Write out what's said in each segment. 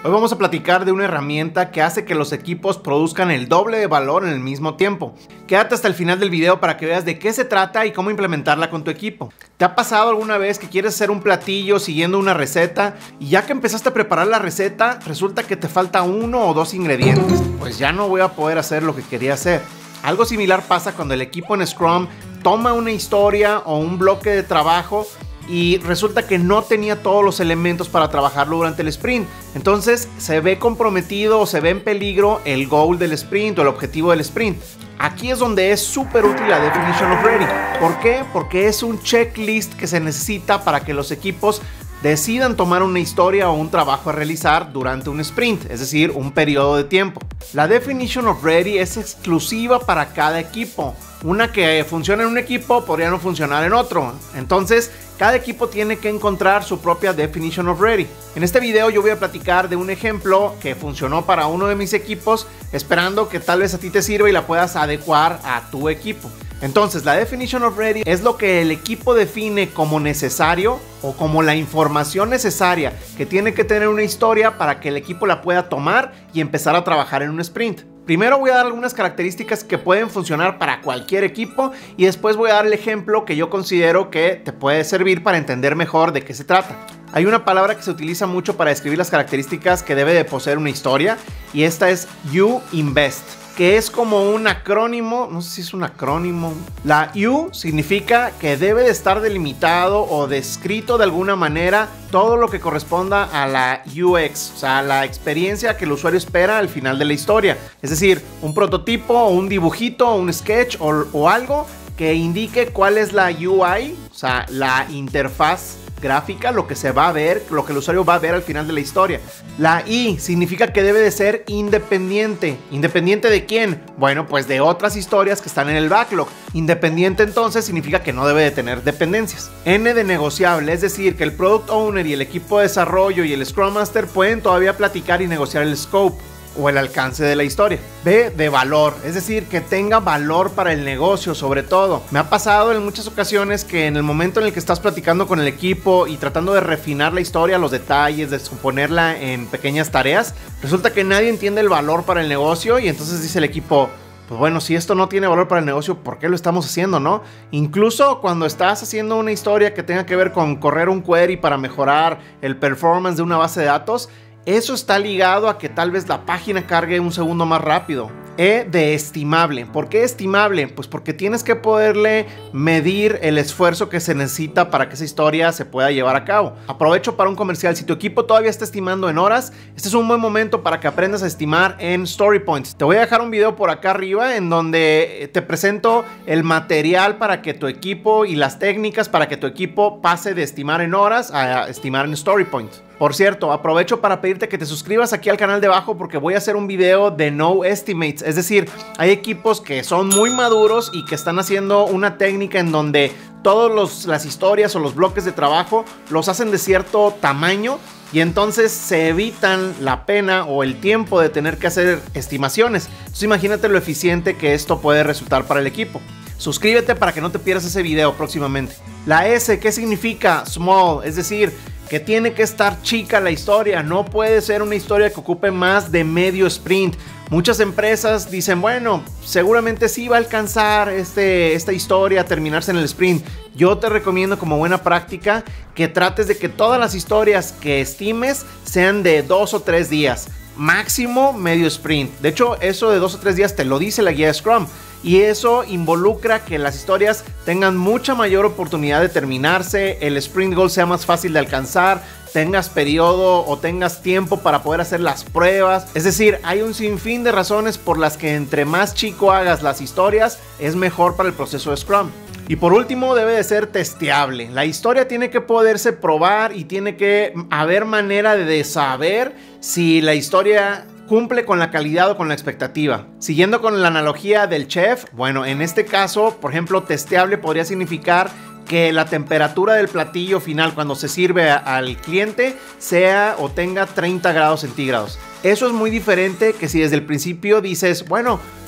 Hoy vamos a platicar de una herramienta que hace que los equipos produzcan el doble de valor en el mismo tiempo. Quédate hasta el final del video para que veas de qué se trata y cómo implementarla con tu equipo. ¿Te ha pasado alguna vez que quieres hacer un platillo siguiendo una receta y ya que empezaste a preparar la receta resulta que te falta 1 o 2 ingredientes? Pues ya no voy a poder hacer lo que quería hacer. Algo similar pasa cuando el equipo en Scrum toma una historia o un bloque de trabajo y resulta que no tenía todos los elementos para trabajarlo durante el sprint. Entonces se ve comprometido o se ve en peligro el goal del sprint o el objetivo del sprint. Aquí es donde es súper útil la Definition of Ready. ¿Por qué? Porque es un checklist que se necesita para que los equipos decidan tomar una historia o un trabajo a realizar durante un sprint, es decir, un periodo de tiempo. La Definition of Ready es exclusiva para cada equipo. Una que funciona en un equipo podría no funcionar en otro. Entonces, cada equipo tiene que encontrar su propia Definition of Ready. En este video yo voy a platicar de un ejemplo que funcionó para uno de mis equipos, esperando que tal vez a ti te sirva y la puedas adecuar a tu equipo. Entonces, la Definition of Ready es lo que el equipo define como necesario o como la información necesaria que tiene que tener una historia para que el equipo la pueda tomar y empezar a trabajar en un sprint. Primero voy a dar algunas características que pueden funcionar para cualquier equipo y después voy a dar el ejemplo que yo considero que te puede servir para entender mejor de qué se trata. Hay una palabra que se utiliza mucho para describir las características que debe de poseer una historia y esta es You Invest, que es como un acrónimo, no sé si es un acrónimo. La U significa que debe de estar delimitado o descrito de alguna manera todo lo que corresponda a la UX, o sea, la experiencia que el usuario espera al final de la historia. Es decir, un prototipo o un dibujito o un sketch o algo que indique cuál es la UI, o sea, la interfaz gráfica, lo que se va a ver, lo que el usuario va a ver al final de la historia. La I significa que debe de ser independiente. ¿Independiente de quién? Bueno, pues de otras historias que están en el backlog. Independiente entonces significa que no debe de tener dependencias. N de negociable, es decir, que el Product Owner y el equipo de desarrollo y el Scrum Master pueden todavía platicar y negociar el scope o el alcance de la historia. B de valor, es decir, que tenga valor para el negocio sobre todo. Me ha pasado en muchas ocasiones que en el momento en el que estás platicando con el equipo y tratando de refinar la historia, los detalles, de descomponerla en pequeñas tareas, resulta que nadie entiende el valor para el negocio y entonces dice el equipo, pues bueno, si esto no tiene valor para el negocio, ¿por qué lo estamos haciendo, no? Incluso cuando estás haciendo una historia que tenga que ver con correr un query para mejorar el performance de una base de datos, eso está ligado a que tal vez la página cargue un segundo más rápido. E de estimable. ¿Por qué estimable? Pues porque tienes que poderle medir el esfuerzo que se necesita para que esa historia se pueda llevar a cabo. Aprovecho para un comercial. Si tu equipo todavía está estimando en horas, este es un buen momento para que aprendas a estimar en Story Points. Te voy a dejar un video por acá arriba en donde te presento el material para que tu equipo y las técnicas para que tu equipo pase de estimar en horas a estimar en Story Points. Por cierto, aprovecho para pedirte que te suscribas aquí al canal de abajo porque voy a hacer un video de No Estimates. Es decir, hay equipos que son muy maduros y que están haciendo una técnica en donde todas las historias o los bloques de trabajo los hacen de cierto tamaño y entonces se evitan la pena o el tiempo de tener que hacer estimaciones. Entonces imagínate lo eficiente que esto puede resultar para el equipo. Suscríbete para que no te pierdas ese video próximamente. La S, ¿qué significa? Small, es decir, que tiene que estar chica la historia, no puede ser una historia que ocupe más de medio sprint. Muchas empresas dicen, bueno, seguramente sí va a alcanzar esta historia a terminarse en el sprint. Yo te recomiendo como buena práctica que trates de que todas las historias que estimes sean de 2 o 3 días. Máximo medio sprint. De hecho, eso de 2 o 3 días te lo dice la guía de Scrum. Y eso involucra que las historias tengan mucha mayor oportunidad de terminarse, el sprint goal sea más fácil de alcanzar, tengas periodo o tengas tiempo para poder hacer las pruebas. Es decir, hay un sinfín de razones por las que entre más chico hagas las historias, es mejor para el proceso de Scrum. Y por último, debe de ser testeable. La historia tiene que poderse probar y tiene que haber manera de saber si la historia cumple con la calidad o con la expectativa. Siguiendo con la analogía del chef, bueno, en este caso, por ejemplo, testeable podría significar que la temperatura del platillo final cuando se sirve al cliente sea o tenga 30 grados centígrados. Eso es muy diferente que si desde el principio dices, bueno,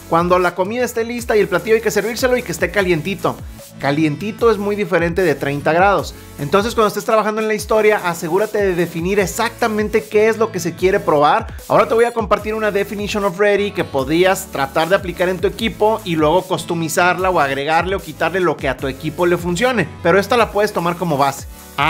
Cuando la comida esté lista y el platillo hay que servírselo y que esté calientito. Calientito es muy diferente de 30 grados. Entonces, cuando estés trabajando en la historia, asegúrate de definir exactamente qué es lo que se quiere probar. Ahora te voy a compartir una definition of ready que podrías tratar de aplicar en tu equipo y luego customizarla o agregarle o quitarle lo que a tu equipo le funcione. Pero esta la puedes tomar como base.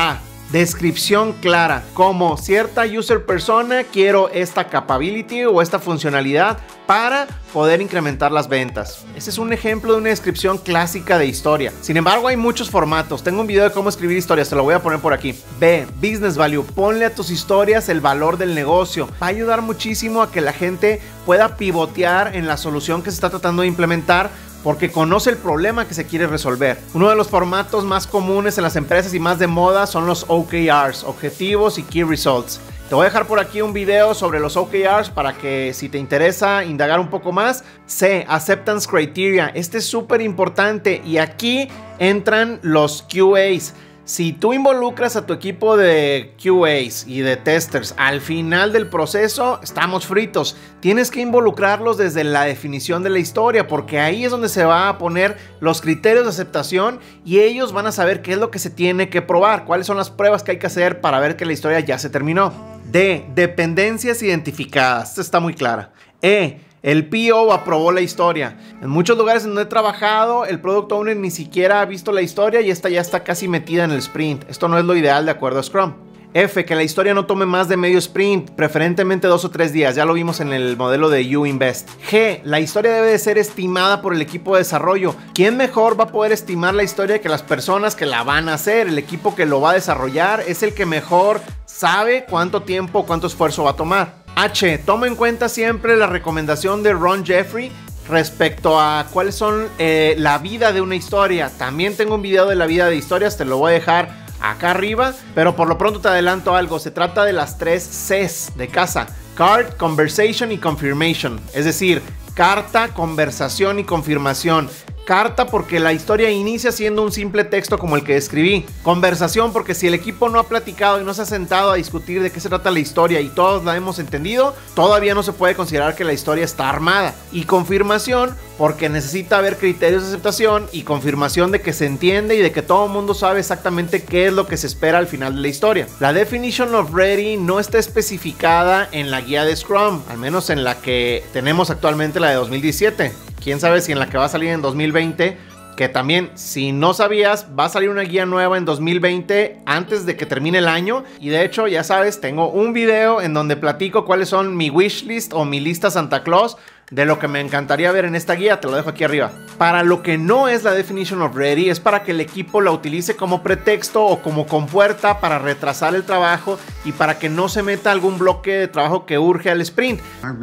Descripción clara, como cierta user persona quiero esta capability o esta funcionalidad para poder incrementar las ventas. Ese es un ejemplo de una descripción clásica de historia. Sin embargo, hay muchos formatos. Tengo un video de cómo escribir historias, te lo voy a poner por aquí. B, business value, ponle a tus historias el valor del negocio. Va a ayudar muchísimo a que la gente pueda pivotear en la solución que se está tratando de implementar, porque conoce el problema que se quiere resolver. Uno de los formatos más comunes en las empresas y más de moda son los OKRs, objetivos y Key Results. Te voy a dejar por aquí un video sobre los OKRs para que si te interesa indagar un poco más. C, Acceptance Criteria. Este es súper importante y aquí entran los QAs. Si tú involucras a tu equipo de QAs y de testers al final del proceso, estamos fritos. Tienes que involucrarlos desde la definición de la historia, porque ahí es donde se va a poner los criterios de aceptación y ellos van a saber qué es lo que se tiene que probar, cuáles son las pruebas que hay que hacer para ver que la historia ya se terminó. D, dependencias identificadas. Esta está muy clara. E, el PO aprobó la historia. En muchos lugares donde he trabajado, el Product Owner ni siquiera ha visto la historia y esta ya está casi metida en el sprint. Esto no es lo ideal de acuerdo a Scrum. F, que la historia no tome más de medio sprint, preferentemente 2 o 3 días. Ya lo vimos en el modelo de You Invest. G, la historia debe de ser estimada por el equipo de desarrollo. ¿Quién mejor va a poder estimar la historia que las personas que la van a hacer? El equipo que lo va a desarrollar es el que mejor sabe cuánto tiempo, cuánto esfuerzo va a tomar. H, toma en cuenta siempre la recomendación de Ron Jeffrey respecto a cuáles son la vida de una historia. También tengo un video de la vida de historias, te lo voy a dejar acá arriba, pero por lo pronto te adelanto algo. Se trata de las 3 Cs de casa: Card, Conversation y Confirmation. Es decir, carta, conversación y confirmación. Carta porque la historia inicia siendo un simple texto como el que escribí. Conversación porque si el equipo no ha platicado y no se ha sentado a discutir de qué se trata la historia y todos la hemos entendido, todavía no se puede considerar que la historia está armada. Y confirmación porque necesita haber criterios de aceptación y confirmación de que se entiende y de que todo el mundo sabe exactamente qué es lo que se espera al final de la historia. La definition of ready no está especificada en la guía de Scrum, al menos en la que tenemos actualmente, la de 2017. Quién sabe si en la que va a salir en 2020, que también, si no sabías, va a salir una guía nueva en 2020 antes de que termine el año. Y de hecho, ya sabes, tengo un video en donde platico cuáles son mi wishlist o mi lista Santa Claus de lo que me encantaría ver en esta guía. Te lo dejo aquí arriba. Para lo que no es la definition of ready, es para que el equipo la utilice como pretexto o como compuerta para retrasar el trabajo y para que no se meta algún bloque de trabajo que urge al sprint.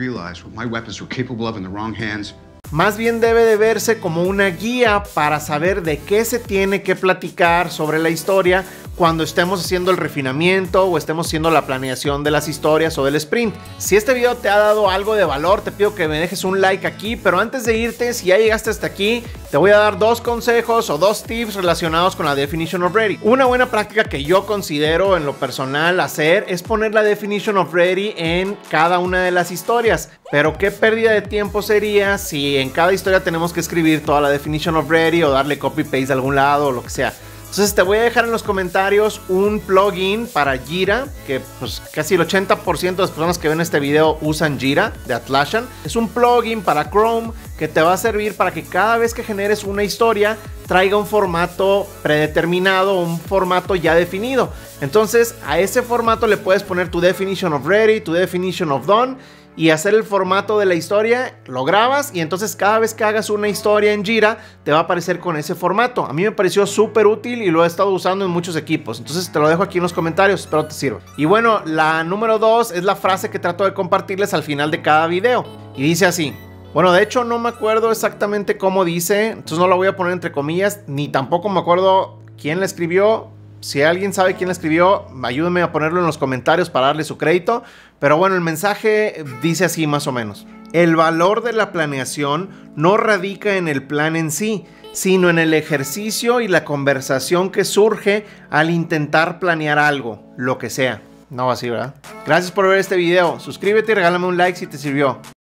Más bien debe de verse como una guía para saber de qué se tiene que platicar sobre la historia cuando estemos haciendo el refinamiento o estemos haciendo la planeación de las historias o del sprint. Si este video te ha dado algo de valor, te pido que me dejes un like aquí, pero antes de irte, si ya llegaste hasta aquí, te voy a dar 2 consejos o 2 tips relacionados con la definition of ready. Una buena práctica que yo considero en lo personal hacer es poner la definition of ready en cada una de las historias. Pero qué pérdida de tiempo sería si en cada historia tenemos que escribir toda la definition of ready o darle copy paste de algún lado o lo que sea. Entonces te voy a dejar en los comentarios un plugin para Jira, que pues casi el 80% de las personas que ven este video usan Jira de Atlassian. Es un plugin para Chrome que te va a servir para que cada vez que generes una historia traiga un formato predeterminado, un formato ya definido. Entonces a ese formato le puedes poner tu definition of ready, tu definition of done y hacer el formato de la historia, lo grabas y entonces cada vez que hagas una historia en Jira te va a aparecer con ese formato. A mí me pareció súper útil y lo he estado usando en muchos equipos, entonces te lo dejo aquí en los comentarios, espero te sirva. Y bueno, la número 2 es la frase que trato de compartirles al final de cada video y dice así. Bueno, de hecho no me acuerdo exactamente cómo dice, entonces no la voy a poner entre comillas, ni tampoco me acuerdo quién la escribió. Si alguien sabe quién la escribió, ayúdenme a ponerlo en los comentarios para darle su crédito. Pero bueno, el mensaje dice así más o menos. El valor de la planeación no radica en el plan en sí, sino en el ejercicio y la conversación que surge al intentar planear algo, lo que sea. No así, ¿verdad? Gracias por ver este video. Suscríbete y regálame un like si te sirvió.